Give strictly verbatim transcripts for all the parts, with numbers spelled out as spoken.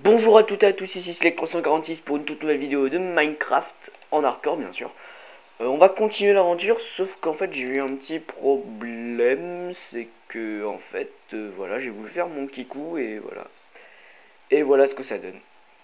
Bonjour à toutes et à tous, ici Select trois cent quarante-six pour une toute nouvelle vidéo de Minecraft en hardcore bien sûr. Euh, on va continuer l'aventure, sauf qu'en fait j'ai eu un petit problème, c'est que en fait euh, voilà, j'ai voulu faire mon kikou et voilà. Et voilà ce que ça donne.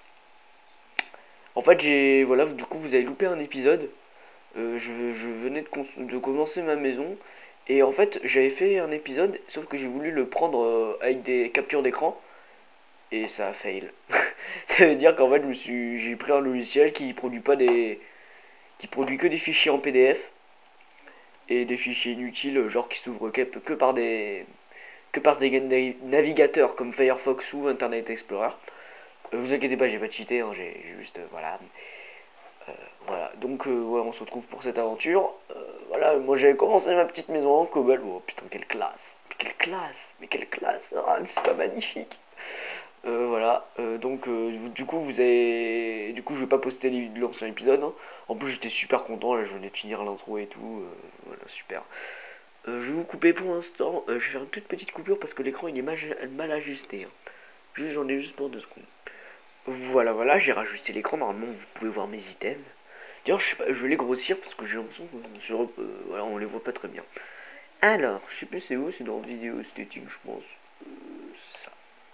En fait j'ai voilà, du coup vous avez loupé un épisode. Euh, je, je venais de, de commencer ma maison et en fait j'avais fait un épisode, sauf que j'ai voulu le prendre euh, avec des captures d'écran. Et ça a fail. Ça veut dire qu'en fait, je me suis, j'ai pris un logiciel qui produit pas des, qui produit que des fichiers en P D F et des fichiers inutiles, genre qui s'ouvrent que, que par des, que par des navigateurs comme Firefox ou Internet Explorer. Euh, vous inquiétez pas, j'ai pas cheaté, hein, j'ai juste, euh, voilà, euh, voilà. Donc, euh, ouais, on se retrouve pour cette aventure. Euh, voilà, moi j'avais commencé ma petite maison en cobble. Oh putain, quelle classe, mais quelle classe, mais quelle classe, ah, c'est pas magnifique. Euh, voilà, euh, donc euh, du coup vous avez, du coup je vais pas poster l'ancien épisode. Hein. En plus j'étais super content, là je venais de finir l'intro et tout, euh, voilà super. Euh, je vais vous couper pour l'instant, euh, je vais faire une toute petite coupure parce que l'écran il est mal, mal ajusté. Hein. Juste j'en ai juste pour deux secondes. Voilà voilà, j'ai rajusté l'écran, normalement vous pouvez voir mes items. D'ailleurs je, sais pas, je vais les grossir parce que j'ai l'impression que sur, euh, voilà, on les voit pas très bien. Alors, je sais plus c'est où, c'est dans vidéo esthétique je pense. Euh, ça.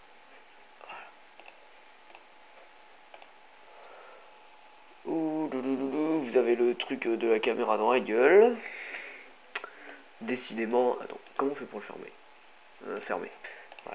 Vous avez le truc de la caméra dans la gueule. Décidément. Attends, comment on fait pour le fermer euh, Fermer. Voilà.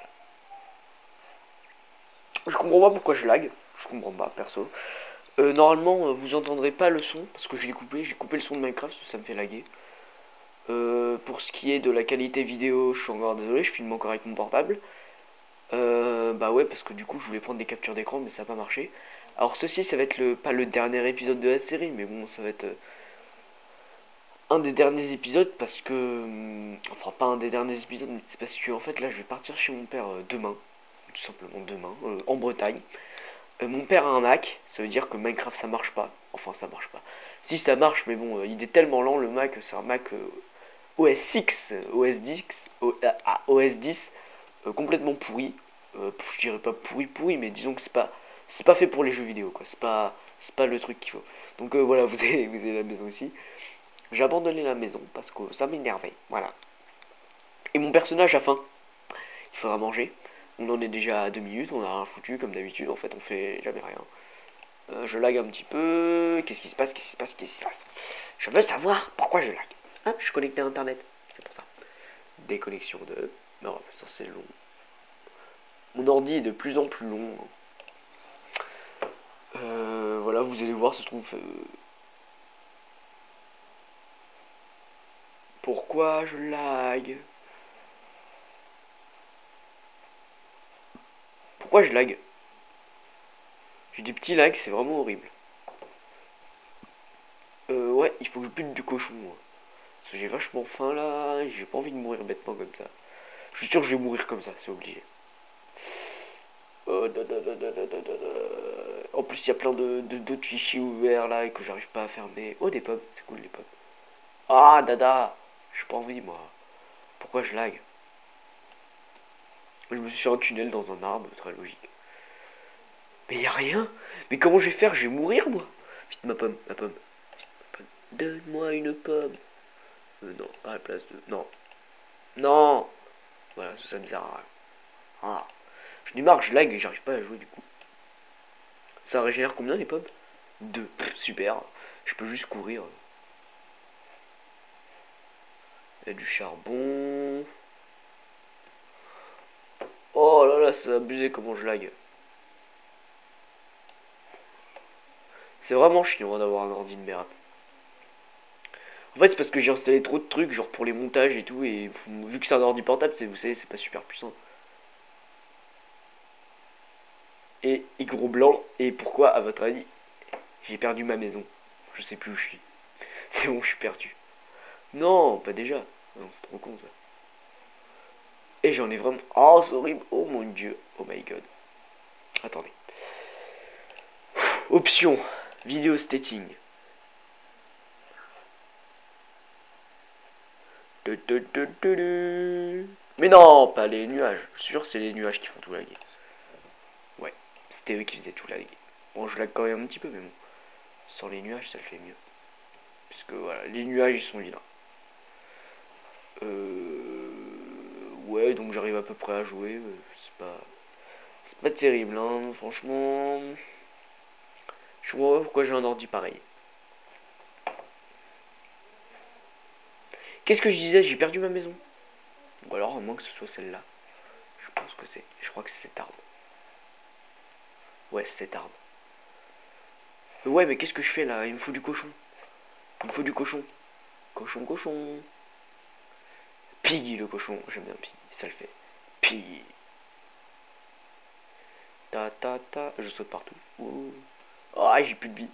Je comprends pas pourquoi je lag. Je comprends pas, perso. Euh, normalement, vous entendrez pas le son parce que je l'ai coupé. J'ai coupé le son de Minecraft, ça me fait laguer. Euh, pour ce qui est de la qualité vidéo, je suis encore désolé, je filme encore avec mon portable. Euh, bah ouais, parce que du coup, je voulais prendre des captures d'écran, mais ça n'a pas marché. Alors, ceci, ça va être le pas le dernier épisode de la série, mais bon, ça va être. Euh, un des derniers épisodes parce que hum, enfin pas un des derniers épisodes, mais c'est parce que en fait là je vais partir chez mon père euh, demain, tout simplement demain, euh, en Bretagne. Euh, mon père a un Mac, ça veut dire que Minecraft ça marche pas, enfin ça marche pas, si ça marche mais bon, euh, il est tellement lent le Mac, c'est un Mac euh, O S X, O S dix, O- ah, O S dix, euh, complètement pourri. Euh, je dirais pas pourri pourri, mais disons que c'est pas c'est pas fait pour les jeux vidéo quoi, c'est pas c'est pas le truc qu'il faut. Donc euh, voilà, vous avez vous avez la maison aussi. J'ai abandonné la maison parce que ça m'énervait. Voilà. Et mon personnage a faim. Il faudra manger. On en est déjà à deux minutes, on a rien foutu comme d'habitude. En fait, on fait jamais rien. Euh, je lag un petit peu. Qu'est-ce qui se passe Qu'est-ce qui se passe Qu'est-ce qui se passe Je veux savoir pourquoi je lag. Hein Je suis connecté à internet. C'est pour ça. Déconnexion de. Non, ça c'est long. Mon ordi est de plus en plus long. Euh, voilà, vous allez voir, ça se trouve. Euh, pourquoi je lag Pourquoi je lag J'ai des petits lags, c'est vraiment horrible. Euh, ouais, il faut que je bute du cochon. Moi. Parce que j'ai vachement faim là, j'ai pas envie de mourir bêtement comme ça. Je suis sûr que je vais mourir comme ça, c'est obligé. Oh, da, da, da, da, da, da, da. En plus, il y a plein de d'autres fichiers ouverts là et que j'arrive pas à fermer. Oh, des pommes, c'est cool les pommes. Ah, dada, j'ai pas envie moi. Pourquoi je lag Je me suis sur un tunnel dans un arbre, très logique. Mais y a rien. Mais comment je vais faire Je vais mourir moi. Vite ma pomme, ma pomme. Vite, ma pomme. Donne-moi une pomme. Euh, non, à la place de. Non. Non. Voilà, ça me sert à rien. Ah. Je dis marre, je lag et j'arrive pas à jouer du coup. Ça régénère combien les pommes Deux. Super. Je peux juste courir. Il y a du charbon. Oh là là, c'est abusé comment je lag. C'est vraiment chiant d'avoir un ordi de merde. En fait, c'est parce que j'ai installé trop de trucs, genre pour les montages et tout, et vu que c'est un ordi portable, vous savez, c'est pas super puissant. Et, et gros blanc, et pourquoi, à votre avis, j'ai perdu ma maison Je sais plus où je suis. C'est bon, je suis perdu. Non, pas déjà. Non, c'est trop con ça. Et j'en ai vraiment. Oh, c'est horrible. Oh mon dieu. Oh my god. Attendez. Option. Vidéo staging. Mais non, pas les nuages. Je suis sûr que c'est les nuages qui font tout laguer. Ouais. C'était eux qui faisaient tout lag. Bon, je lag quand même un petit peu, mais bon. Sans les nuages, ça le fait mieux. Puisque voilà, les nuages, ils sont vilains. Euh... Ouais, donc j'arrive à peu près à jouer. C'est pas... C'est pas terrible, hein. Franchement... Je vois pas pourquoi j'ai un ordi pareil. Qu'est-ce que je disais? J'ai perdu ma maison. Ou alors, à moins que ce soit celle-là. Je pense que c'est... Je crois que c'est cet arbre. Ouais, c'est cet arbre. Ouais, mais qu'est-ce que je fais là? Il me faut du cochon. Il me faut du cochon. Cochon, cochon. Piggy le cochon. J'aime bien Piggy. Ça le fait. Piggy. Ta ta ta. Je saute partout. Ouh. Oh, j'ai plus de vie.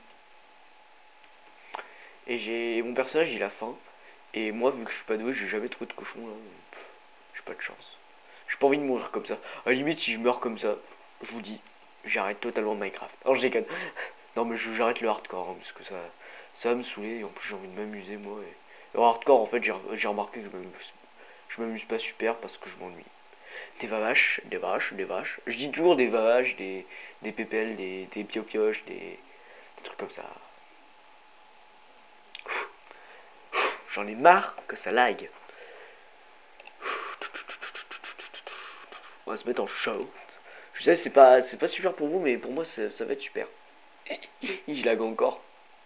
Et j'ai mon personnage, il a faim. Et moi, vu que je suis pas doué, j'ai jamais trouvé de cochon là. J'ai pas de chance. J'ai pas envie de mourir comme ça. À la limite, si je meurs comme ça, je vous dis, j'arrête totalement Minecraft. Alors, je déconne. Non, mais j'arrête le hardcore, hein, parce que ça, ça va me saouler. Et en plus, j'ai envie de m'amuser, moi. Et... Le hardcore, en fait, j'ai remarqué que je m'amuse, je m'amuse pas super parce que je m'ennuie. Des vaches, des vaches, des vaches. Je dis toujours des vaches, des, des pépelles, des, des piopioches, des, des trucs comme ça. J'en ai marre que ça lag. On va se mettre en short. Je sais, c'est pas, c'est pas super pour vous, mais pour moi, ça, ça va être super. Je lag encore.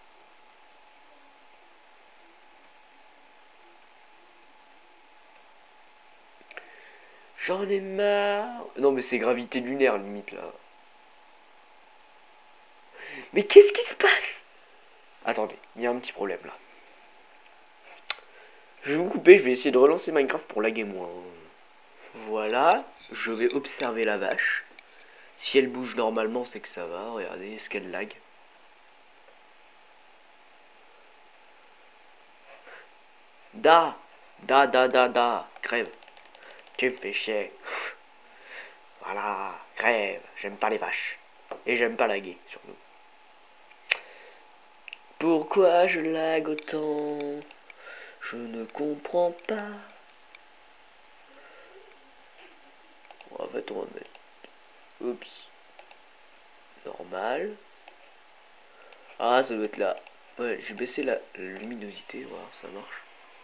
J'en ai marre. Non, mais c'est gravité lunaire, limite, là. Mais qu'est-ce qui se passe? Attendez, il y a un petit problème, là. Je vais vous couper, je vais essayer de relancer Minecraft pour laguer moins. Voilà, je vais observer la vache. Si elle bouge normalement, c'est que ça va. Regardez, est-ce qu'elle lag? Da, da, da, da, da, crève. Tu me fais chier. Voilà, crève. J'aime pas les vaches. Et j'aime pas laguer, surtout. Pourquoi je lag autant? Je ne comprends pas. En fait, on va mettre... Oups. Normal. Ah, ça doit être là. Ouais, j'ai baissé la, la luminosité, voir, ça marche.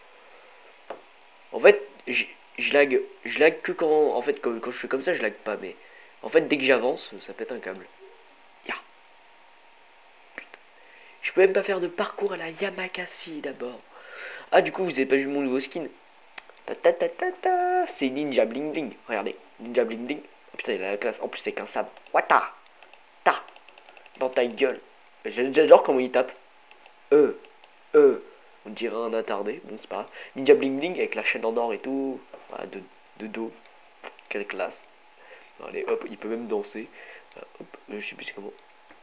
En fait, je lag, je lag que quand, en fait, quand, quand je fais comme ça, je lag pas, mais en fait, dès que j'avance, ça pète un câble. Ya. Putain. Je peux même pas faire de parcours à la Yamakasi d'abord. Ah, du coup, vous avez pas vu mon nouveau skin? Ta ta ta ta ta. C'est Ninja Bling Bling. Regardez, Ninja Bling Bling. Oh, putain, il a la classe. En plus, c'est qu'un sabre. Wata. Ta. Dans ta gueule. J'adore comment il tape. Euh. Euh. On dirait un attardé. Bon, c'est pas grave. Ninja Bling Bling avec la chaîne en or et tout. Voilà, de, de dos. Quelle classe. Allez, hop, il peut même danser. Voilà, hop, je sais plus comment.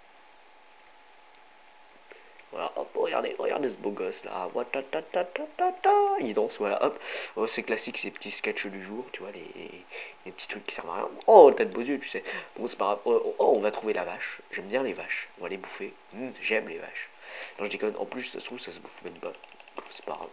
Voilà, hop, regardez, regardez ce beau gosse là. Il danse, voilà, hop. Oh, c'est classique, ces petits sketchs du jour, tu vois, les, les petits trucs qui servent à rien. Oh, t'as de beaux yeux, tu sais. Bon, c'est pas grave. Oh, oh, on va trouver la vache. J'aime bien les vaches. On va les bouffer. Mmh, j'aime les vaches. Non, je déconne. En plus, ça se trouve, ça se bouffe même pas. C'est pas grave.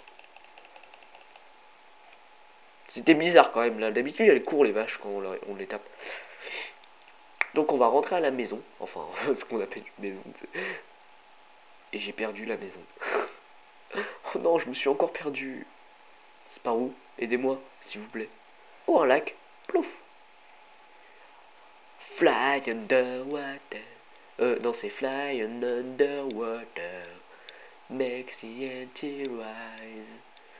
C'était bizarre quand même là. D'habitude, elles courent les vaches quand on, on les tape. Donc, on va rentrer à la maison. Enfin, ce qu'on appelle une maison. Et j'ai perdu la maison. Oh non, je me suis encore perdu. C'est par où? Aidez-moi, s'il vous plaît. Oh, un lac. Plouf. Fly underwater. Euh, non, c'est fly underwater. Makes the empty rise.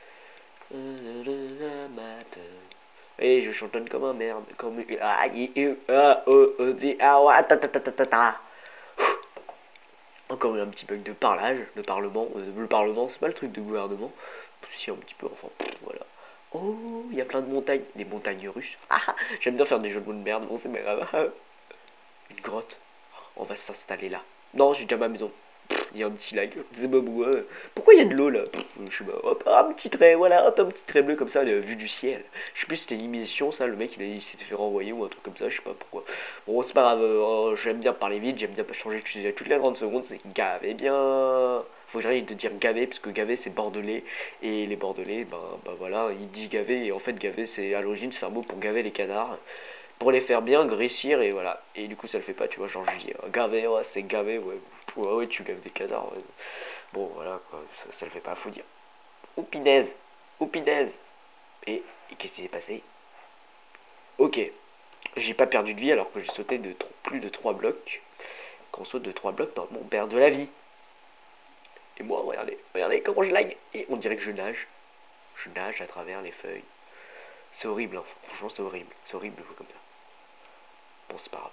Et je chantonne comme un merde. Comme... Ah, ah, oh, oh, ah, ta ta ta ta ta ta. Encore un petit bug de parlage, de parlement. Le parlement, c'est pas le truc de gouvernement. Si, un petit peu, enfin, voilà. Oh, il y a plein de montagnes. Des montagnes russes. Ah, j'aime bien faire des jeux de mots de merde. Bon, c'est pas grave. Une grotte. On va s'installer là. Non, j'ai déjà ma maison. Il y a un petit lag. C'est pas pourquoi. Pourquoi il y a de l'eau là? Je sais pas. Hop, un petit trait, voilà, hop, un petit trait bleu comme ça, vue du ciel. Je sais plus si c'était une émission, ça. Le mec il, il s'est fait renvoyer ou un truc comme ça, je sais pas pourquoi. Bon, c'est pas grave. Euh, j'aime bien parler vite, j'aime bien pas changer toutes les trente secondes. C'est gavé bien. Faut que j'arrête de dire gavé, parce que gavé c'est bordelais. Et les bordelais, ben, ben voilà, il dit gavé. Et en fait, gavé c'est à l'origine, c'est un mot pour gaver les canards. pour les faire bien grossir et voilà. Et du coup ça le fait pas, tu vois, genre je dis euh, gavé, ouais c'est gavé, ouais. Ouais ouais tu gaves des canards, ouais. Bon voilà quoi, ça, ça le fait pas, faut dire. Oupinaise, oupinaise. Et, et qu'est-ce qui s'est passé? Ok, j'ai pas perdu de vie alors que j'ai sauté de trop, plus de trois blocs. Quand on saute de trois blocs, normalement on perd de la vie. Et moi, regardez, regardez comment je lag. Et on dirait que je nage. Je nage à travers les feuilles. C'est horrible, hein. Franchement c'est horrible. C'est horrible de jouer comme ça. Bon c'est pas grave.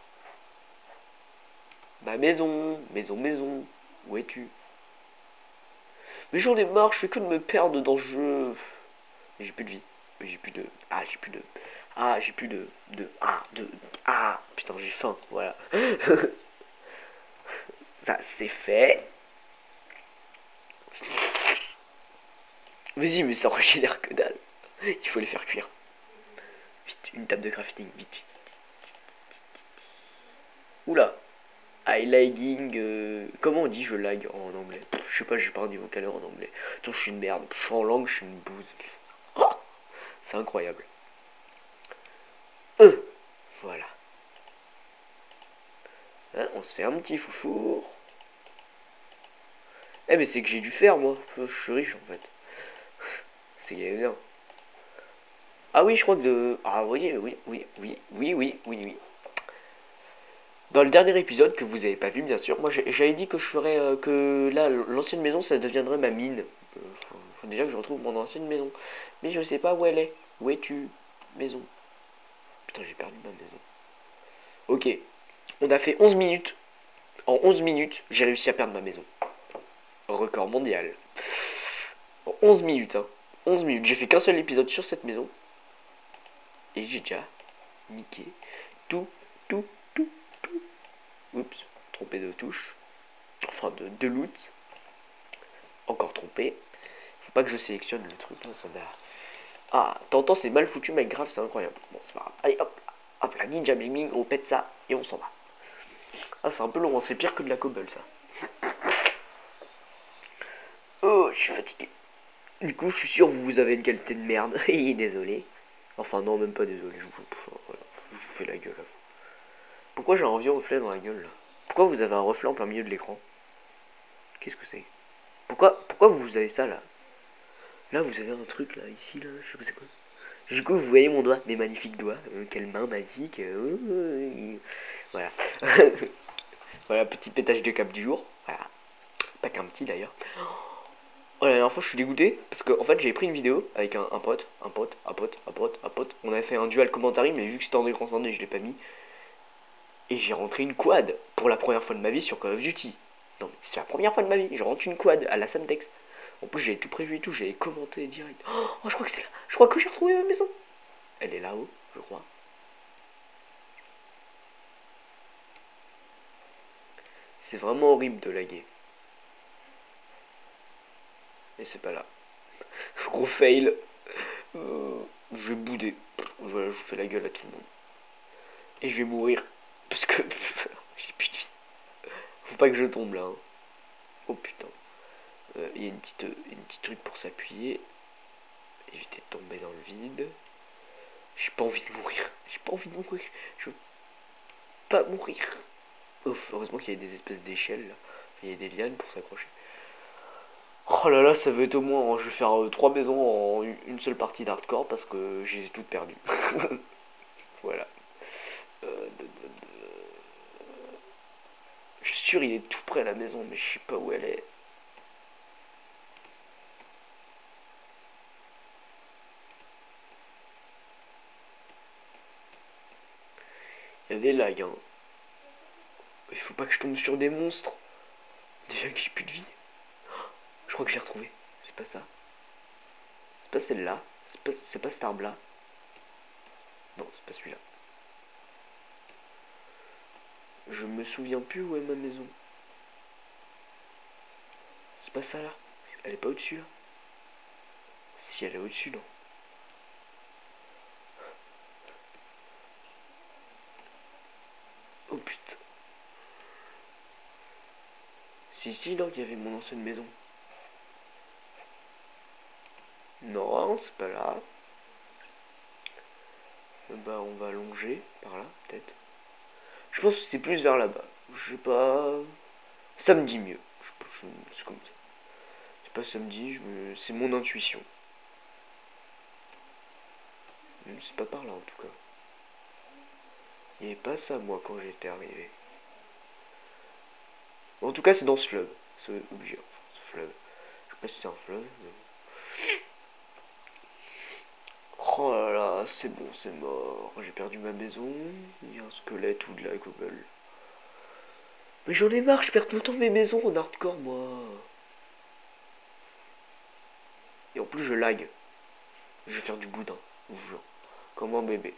Ma maison, maison, maison. Où es-tu? Mais j'en ai marre, je fais que de me perdre dans ce jeu. Mais j'ai plus de vie. Mais j'ai plus de. Ah, j'ai plus de. Ah, j'ai plus de. De. Ah, de. Ah, putain, j'ai faim, voilà. Ça, c'est fait. Vas-y, mais ça régénère que dalle. Il faut les faire cuire. Vite, une table de crafting, vite, vite. Oula. I lagging. Euh... Comment on dit je lag en anglais? Je sais pas, j'ai pas un niveau caleur en anglais. Attends, je suis une merde. Je suis en langue, je suis une bouse. Oh, c'est incroyable. Euh, voilà. Hein, on se fait un petit foufour. Eh, mais c'est que j'ai dû faire, moi. Je suis riche, en fait. C'est bien. Ah oui, je crois que de... Ah oui, oui, oui, oui, oui, oui, oui, oui. Dans le dernier épisode, que vous avez pas vu, bien sûr, moi j'avais dit que je ferais... euh, que là, l'ancienne maison, ça deviendrait ma mine. Euh, faut, faut déjà que je retrouve mon ancienne maison. Mais je sais pas où elle est. Où es-tu, maison? Putain, j'ai perdu ma maison. Ok. On a fait onze minutes. En onze minutes, j'ai réussi à perdre ma maison. Record mondial. En onze minutes, hein. onze minutes. J'ai fait qu'un seul épisode sur cette maison. Et j'ai déjà niqué tout, tout, tout, tout. Oups, trompé de touche. Enfin, de, de loot. Encore trompé. Faut pas que je sélectionne le truc là, ça n'a. Ah, t'entends, c'est mal foutu, mec, grave, c'est incroyable. Bon, c'est pas grave. Allez, hop, hop, la ninja bling bling, on pète ça et on s'en va. Ah, c'est un peu long, c'est pire que de la cobble ça. Oh, je suis fatigué. Du coup, je suis sûr vous, vous avez une qualité de merde. Désolé. Enfin, non, même pas désolé. Je vous, voilà, je vous fais la gueule à vous. Pourquoi j'ai un vieux reflet dans la gueule là? Pourquoi vous avez un reflet en plein milieu de l'écran? Qu'est-ce que c'est? Pourquoi, pourquoi vous avez ça là? Là, vous avez un truc là, ici là, je sais pas c'est quoi. Du coup, vous voyez mon doigt, mes magnifiques doigts. Euh, quelle main magique. Euh, voilà. Voilà, petit pétage de cap du jour. Voilà. Pas qu'un petit d'ailleurs. Oh, la dernière fois, je suis dégoûté parce qu'en en fait, j'avais pris une vidéo avec un, un pote, un pote, un pote, un pote, un pote. On avait fait un dual commentary, mais vu que c'était en écran scindé, je l'ai pas mis. Et j'ai rentré une quad pour la première fois de ma vie sur Call of Duty. Non, mais c'est la première fois de ma vie. Je rentre une quad à la Samtex. En plus, j'avais tout prévu et tout. J'avais commenté direct. Oh, je crois que c'est là. Je crois que j'ai retrouvé ma maison. Elle est là-haut, je crois. C'est vraiment horrible de laguer. Mais c'est pas là. Gros fail. Euh, je vais bouder. Voilà, je fais la gueule à tout le monde. Et je vais mourir. Parce que j'ai plus de vie. Faut pas que je tombe là. Hein. Oh putain. Il euh, y a une petite, une petite truc pour s'appuyer. Éviter de tomber dans le vide. J'ai pas envie de mourir. J'ai pas envie de mourir. Je veux pas mourir. Ouf, heureusement qu'il y a des espèces d'échelles là. Il y a des lianes pour s'accrocher. Oh là là, ça va être au moins. Hein, je vais faire euh, trois maisons en une seule partie d'hardcore parce que j'ai toutes perdues. Voilà. Euh, de, de, de... Je suis sûr il est tout près à la maison, mais je sais pas où elle est. Il y a des lags, hein. Il faut pas que je tombe sur des monstres. Déjà que j'ai plus de vie. Je crois que j'ai retrouvé. C'est pas ça. C'est pas celle-là. C'est pas, c'est pas cet arbre-là. Non, c'est pas celui-là. Je me souviens plus où est ma maison. C'est pas ça là. Elle est pas au-dessus là. Si elle est au-dessus, non. Oh putain. Si, si, donc il y avait mon ancienne maison. Non, c'est pas là. Bah on va longer par là, peut-être. Je pense que c'est plus vers là-bas. Je sais pas. Ça me dit mieux. Je, je, c'est comme ça. C'est pas ça me dit, je me... c'est mon intuition. C'est pas par là en tout cas. Il n'y avait pas ça moi quand j'étais arrivé. En tout cas c'est dans ce fleuve. C'est obligé. Enfin, ce fleuve. Je sais pas si c'est un fleuve. Mais... Oh là là, c'est bon, c'est mort. J'ai perdu ma maison. Il y a un squelette ou de la cobble. Mais j'en ai marre, je perds tout le temps mes maisons en hardcore moi. Et en plus je lag. Je vais faire du boudin, je vous jure. Comme un bébé.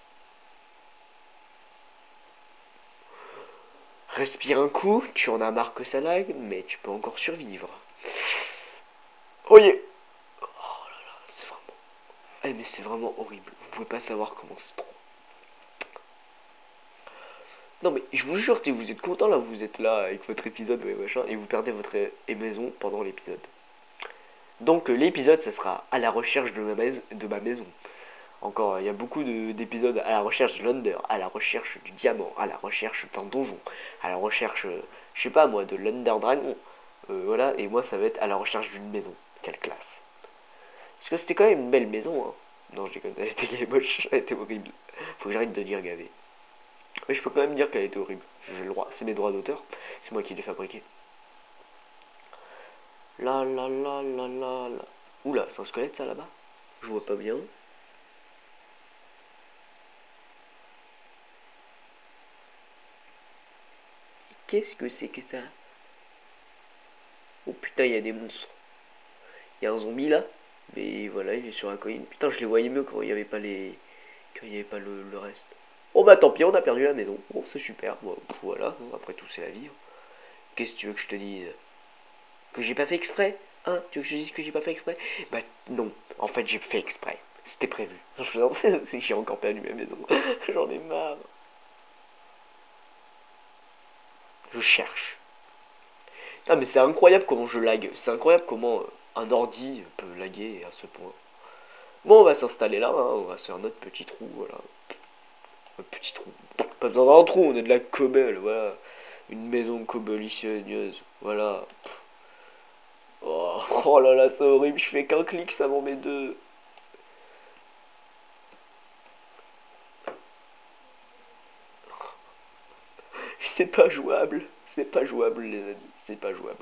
Respire un coup, tu en as marre que ça lag, mais tu peux encore survivre. Oh yeah. Oh là là, c'est vraiment... Eh mais c'est vraiment horrible. Vous pouvez pas savoir comment c'est trop. Non mais je vous jure, si vous êtes content là, vous êtes là avec votre épisode ouais, machin, et vous perdez votre maison pendant l'épisode. Donc euh, l'épisode, ça sera à la recherche de ma, maison, de ma maison. Encore, il y a beaucoup d'épisodes à la recherche de l'Under, à la recherche du diamant, à la recherche d'un donjon, à la recherche, euh, je sais pas moi, de l'Under Dragon. Euh, voilà, et moi ça va être à la recherche d'une maison. Quelle classe. Parce que c'était quand même une belle maison, hein. Non, je déconne, elle était moche, elle était horrible. Faut que j'arrête de dire gavé. Mais je peux quand même dire qu'elle était horrible. J'ai le droit, c'est mes droits d'auteur, c'est moi qui l'ai fabriqué. La la la la la la. Oula, c'est un squelette ça là-bas? Je vois pas bien. Qu'est-ce que c'est que ça? Oh putain, il y a des monstres. Il y a un zombie là, mais voilà, il est sur la colline. Putain, je les voyais mieux quand il n'y avait pas les, quand il n'y avait pas le, le reste. Oh bah tant pis, on a perdu la maison. Bon, c'est super. Bon, voilà, après tout c'est la vie. Qu'est-ce que tu veux que je te dise? Que j'ai pas fait exprès? Hein? Tu veux que je te dise que j'ai pas fait exprès? Bah non, en fait j'ai fait exprès. C'était prévu. J'ai encore perdu ma maison. J'en ai marre. Je cherche. Ah mais c'est incroyable comment je lag. C'est incroyable comment un ordi peut laguer à ce point. Bon, on va s'installer là, hein. On va se faire notre petit trou, voilà. Notre petit trou. Pas besoin d'un trou, on est de la cobble, voilà. Une maison cobbleisseuse, voilà. Oh, oh là là, c'est horrible, je fais qu'un clic, ça m'en met deux. C'est pas jouable, c'est pas jouable les amis, c'est pas jouable.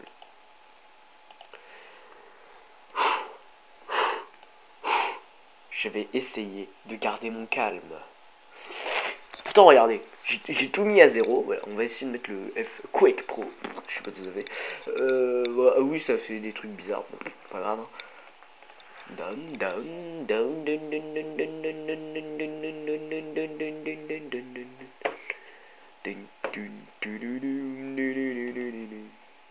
Je vais essayer de garder mon calme. Pourtant, regardez, j'ai tout mis à zéro. Voilà, on va essayer de mettre le F Quake Pro. Je sais pas si vous avez. Euh, bah, oui, ça fait des trucs bizarres. Bon, pas grave. Down, down, down, down, down, down, down, down, down, down, down.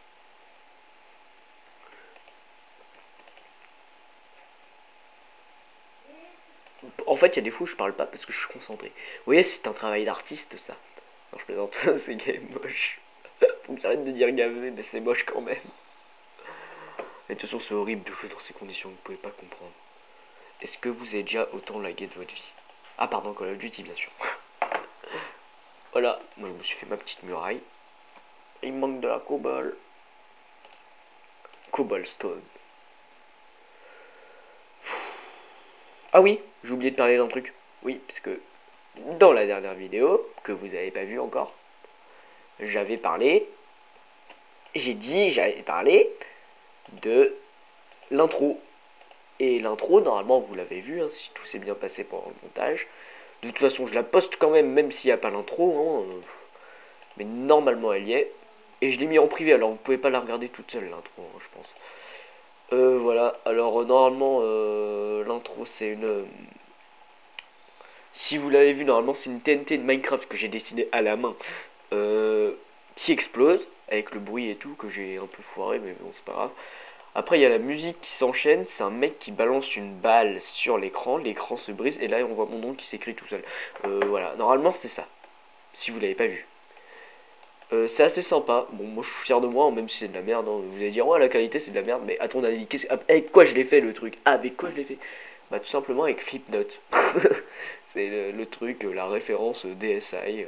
En fait, il y a des fois où je parle pas parce que je suis concentré. Vous voyez, c'est un travail d'artiste, ça. Non, je plaisante, c'est gay, moche. Faut que j'arrête de dire gavé, mais c'est moche quand même. Et de toute façon, c'est horrible de jouer dans ces conditions, vous pouvez pas comprendre. Est-ce que vous avez déjà autant lagué de votre vie? Ah, pardon, Call of Duty, bien sûr. Voilà, moi je me suis fait ma petite muraille. Il me manque de la cobble. Cobblestone. Ah oui, j'ai oublié de parler d'un truc. Oui, parce que dans la dernière vidéo, que vous n'avez pas vu encore, j'avais parlé, j'ai dit, j'avais parlé de l'intro. Et l'intro, normalement, vous l'avez vu, hein, si tout s'est bien passé pendant le montage. De toute façon, je la poste quand même, même s'il n'y a pas l'intro. Hein, mais normalement, elle y est. Et je l'ai mis en privé, alors vous pouvez pas la regarder toute seule, l'intro, hein, je pense. Euh, voilà, alors euh, normalement, euh, l'intro, c'est une... Euh, si vous l'avez vu, normalement, c'est une T N T de Minecraft que j'ai dessinée à la main. Euh, qui explose, avec le bruit et tout, que j'ai un peu foiré, mais bon, c'est pas grave. Après, il y a la musique qui s'enchaîne. C'est un mec qui balance une balle sur l'écran. L'écran se brise. Et là, on voit mon nom qui s'écrit tout seul. Euh, voilà. Normalement, c'est ça. Si vous l'avez pas vu. Euh, c'est assez sympa. Bon, moi, je suis fier de moi, même si c'est de la merde. Hein. Vous allez dire, ouais, la qualité, c'est de la merde. Mais à ton avis, qu'est-ce... avec quoi je l'ai fait, le truc? Ah, avec quoi je l'ai fait? Bah, tout simplement avec Flipnote. C'est le, le truc, la référence D S I.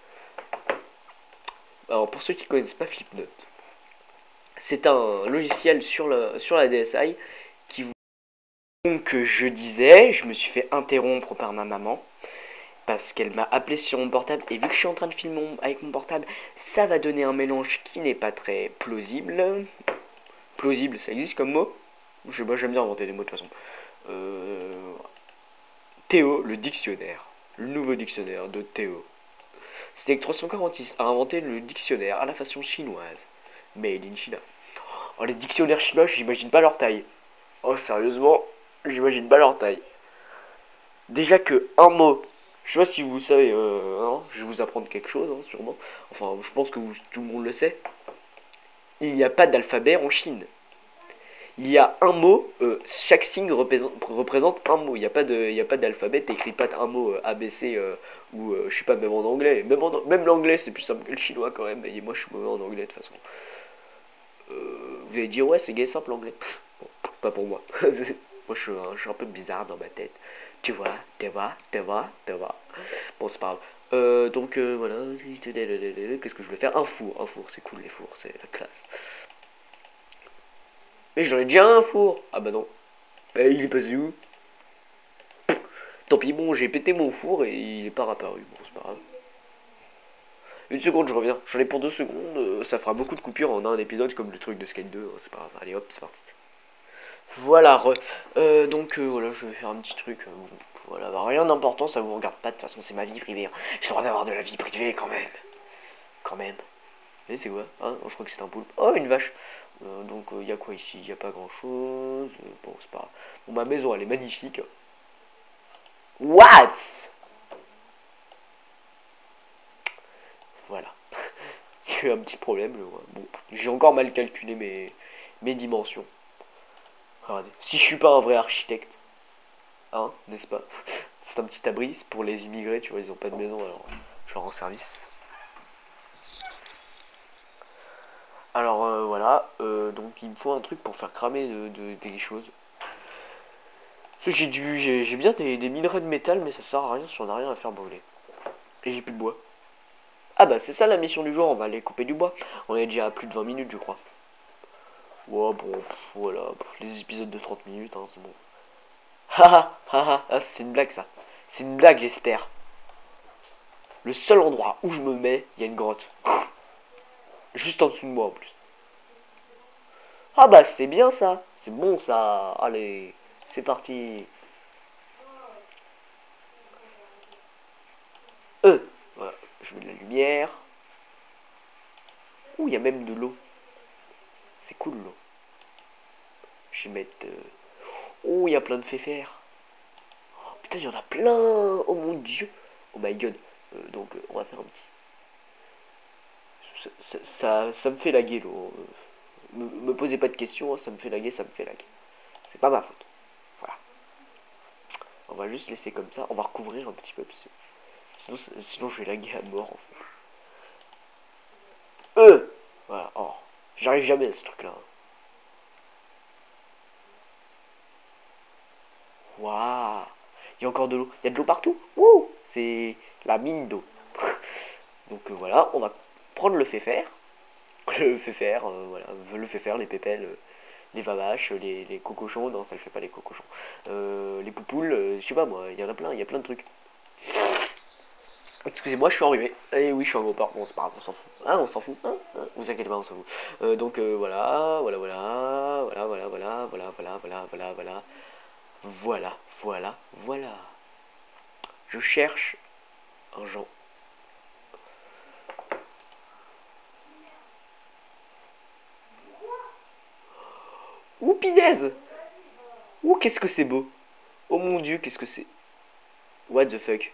Alors pour ceux qui connaissent pas Flipnote, c'est un logiciel sur la, sur la D S I qui vous... Donc je disais, je me suis fait interrompre par ma maman parce qu'elle m'a appelé sur mon portable et vu que je suis en train de filmer avec mon portable, ça va donner un mélange qui n'est pas très plausible. Plausible, ça existe comme mot? Je, moi j'aime bien inventer des mots de toute façon. Euh, Théo, le dictionnaire. Le nouveau dictionnaire de Théo. Steak trois cent quarante-six a inventé le dictionnaire à la façon chinoise. Made in China. Oh, les dictionnaires chinois, j'imagine pas leur taille. Oh, sérieusement, j'imagine pas leur taille. Déjà que un mot, je sais pas si vous savez, euh, hein, je vais vous apprendre quelque chose, hein, sûrement. Enfin, je pense que vous, tout le monde le sait. Il n'y a pas d'alphabet en Chine. Il y a un mot, euh, chaque signe représente, représente un mot. Il n'y a pas de, il y a pas d'alphabet, t'écris pas un mot euh, A B C euh, ou euh, je sais pas, même en anglais. Même, en, même l'anglais c'est plus simple que le chinois quand même. Et moi je suis mauvais en anglais de toute façon. Euh, vous allez dire ouais c'est gay simple l'anglais. Bon, pas pour moi. Moi je suis, un, je suis un peu bizarre dans ma tête. Tu vois, tu vois, tu vois, tu vois. Bon c'est pas grave. Euh, donc euh, voilà. Qu'est-ce que je vais faire? Un four, un four, c'est cool les fours, c'est la classe. Mais j'en ai déjà un four. Ah bah non. Bah il est passé où? Tant pis, bon j'ai pété mon four et il est pas réapparu. Bon c'est pas grave. Une seconde, je reviens. J'en ai pour deux secondes. euh, Ça fera beaucoup de coupures en un épisode comme le truc de Skate deux. C'est pas grave. Allez hop, c'est parti. Voilà, re. Euh, donc euh, voilà, je vais faire un petit truc. euh, bon, voilà, bah, rien d'important, ça vous regarde pas. De toute façon, c'est ma vie privée. Hein. J'ai le droit d'avoir de la vie privée quand même. Quand même. Et c'est quoi? Ah, je crois que c'est un poulpe. Oh, une vache. Euh, donc il euh, y a quoi ici? Il y a pas grand chose. Euh, bon, c'est pas grave. Bon, ma maison, elle est magnifique. What? Voilà. Il y a eu un petit problème. Ouais. Bon, j'ai encore mal calculé mes, mes dimensions. Regardez. Si je suis pas un vrai architecte, hein, n'est-ce pas? C'est un petit abri pour les immigrés, tu vois, ils ont pas de maison, alors je leur rends service. Alors euh, voilà, euh, donc il me faut un truc pour faire cramer de, de, des choses. Parce que j'ai dû, j'ai, j'ai bien des, des minerais de métal, mais ça sert à rien si on n'a rien à faire brûler. Et j'ai plus de bois. Ah bah c'est ça la mission du jour, on va aller couper du bois. On est déjà à plus de vingt minutes je crois. Ouais bon, pff, voilà, pff, les épisodes de trente minutes, hein, c'est bon. Haha, haha, ah, c'est une blague ça. C'est une blague j'espère. Le seul endroit où je me mets, il y a une grotte. Juste en dessous de moi en plus. Ah bah c'est bien ça. C'est bon ça. Allez, c'est parti. Euh, voilà, je mets de la lumière. Ouh, il y a même de l'eau. C'est cool l'eau. Je vais mettre... Euh... Oh, il y a plein de féfères. Oh, putain, il y en a plein. Oh mon dieu. Oh my god. Euh, donc, euh, on va faire un petit... Ça, ça, ça, ça me fait laguer l'eau. Euh, me, me posez pas de questions, ça me fait laguer, ça me fait laguer. C'est pas ma faute. Voilà. On va juste laisser comme ça. On va recouvrir un petit peu. Parce que sinon, sinon je vais laguer à mort en fait. Euh Voilà. Oh. J'arrive jamais à ce truc là. Waouh. Il y a encore de l'eau. Il y a de l'eau partout. Wouh. C'est la mine d'eau. Donc euh, voilà, on va prendre le fait faire. Le fait faire, euh, voilà, le fait faire, les pépelles, euh, les vavaches, les, les cocochons, non ça le fait pas les cocochons. Euh, les poupoules, euh, je sais pas moi, il y en a plein, il y a plein de trucs. Excusez-moi, je suis arrivé. Et oui, je suis en gros port. Bon, c'est pas grave, on s'en fout. Ah, on s'en fout. Hein, hein, vous inquiétez pas, on s'en fout. Euh, donc euh, voilà, voilà, voilà, voilà, voilà, voilà, voilà, voilà, voilà, voilà, voilà, voilà, voilà, voilà. Je cherche un Jean. Ouh, pinaise. Ouh, qu'est-ce que c'est beau. Oh mon dieu, qu'est-ce que c'est. What the fuck.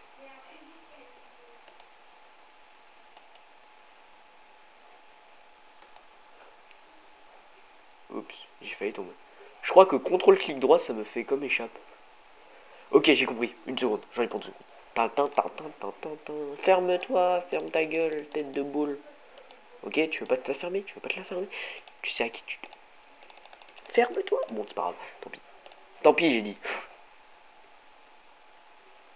Oups, j'ai failli tomber. Je crois que contrôle clic droit, ça me fait comme échappe. Ok, j'ai compris. Une seconde, j'en ai pour deux secondes. Ferme-toi, ferme ta gueule, tête de boule. Ok, tu veux pas te la fermer? Tu veux pas te la fermer? Tu sais à qui tu... Ferme-toi. Bon, c'est pas grave, tant pis. Tant pis, j'ai dit.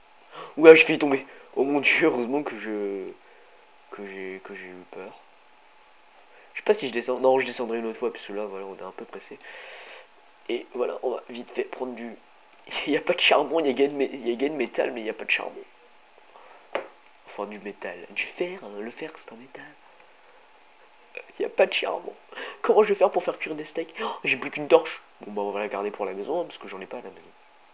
Ouais, je fais tomber. Oh mon dieu, heureusement que je... Que j'ai que j'ai eu peur. Je sais pas si je descends. Non, je descendrai une autre fois, parce que là, voilà, on est un peu pressé. Et voilà, on va vite fait prendre du... Il n'y a pas de charbon, il y a gain de métal, mais il n'y a pas de charbon. Enfin, du métal. Du fer, hein, le fer, c'est un métal. Il n'y a pas de charbon. Comment je vais faire pour faire cuire des steaks? Oh, j'ai plus qu'une torche. Bon, bah, on va la garder pour la maison, hein, parce que j'en ai pas à la maison.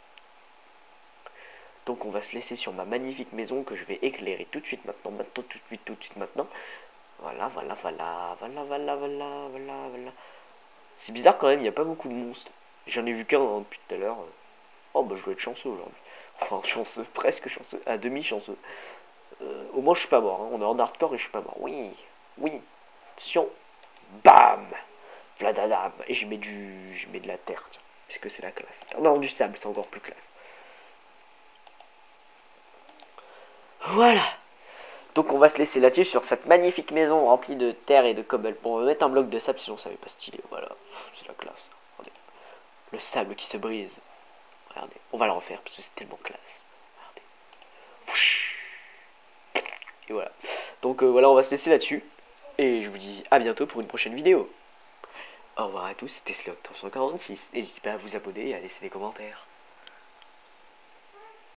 Donc, on va se laisser sur ma magnifique maison que je vais éclairer tout de suite maintenant. Maintenant, tout de suite, tout de suite, maintenant. Voilà, voilà, voilà, voilà, voilà, voilà, voilà, voilà. C'est bizarre quand même, il n'y a pas beaucoup de monstres. J'en ai vu qu'un hein, depuis tout à l'heure. Oh bah je dois être chanceux aujourd'hui. Enfin chanceux, presque chanceux, à demi chanceux. Euh, au moins je suis pas mort, hein. On est en hardcore et je suis pas mort. Oui, oui. Attention. Bam. Vladadam. Et je mets du. Je mets de la terre, tiens. Puisque c'est la classe. Non, du sable, c'est encore plus classe. Voilà. Donc on va se laisser là-dessus sur cette magnifique maison remplie de terre et de cobble. Bon, on va mettre un bloc de sable sinon ça va pas stylé. Voilà. C'est la classe. Regardez. Le sable qui se brise. Regardez. On va le refaire parce que c'est tellement classe. Regardez. Et voilà. Donc euh, voilà, on va se laisser là-dessus. Et je vous dis à bientôt pour une prochaine vidéo. Au revoir à tous, c'était Slot trois cent quarante-six. N'hésitez pas à vous abonner et à laisser des commentaires.